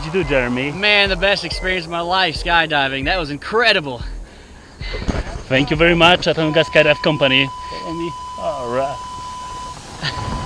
you do, Jeremy? Man, the best experience of my life, skydiving. That was incredible. Thank you very much, Chattanooga Skydive Company. Follow me. All right.